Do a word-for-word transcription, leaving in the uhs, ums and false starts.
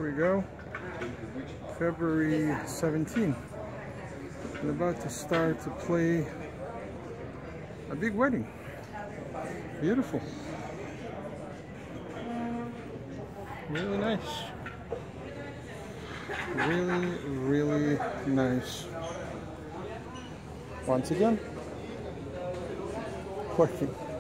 Here we go. February seventeenth. I'm about to start to play a big wedding. Beautiful. Really nice. Really, really nice. Once again, working.